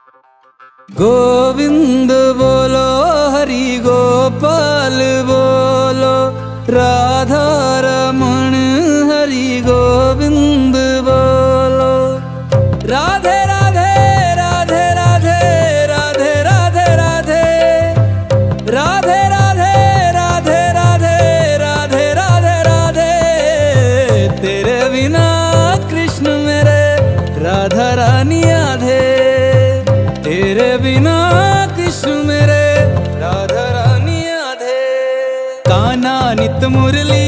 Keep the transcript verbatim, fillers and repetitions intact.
गोविंद बोलो हरि गोपाल बोलो, राधा रमण हरि गोविंद बोलो। राधे राधे राधे राधे राधे राधे राधे राधे राधे राधे राधे राधे राधे राधे। तेरे बिना कृष्ण मेरे राधा रानी आधे, तेरे बिना कृष्ण मेरे राधा रानी आधे। कान्हा नित मुरली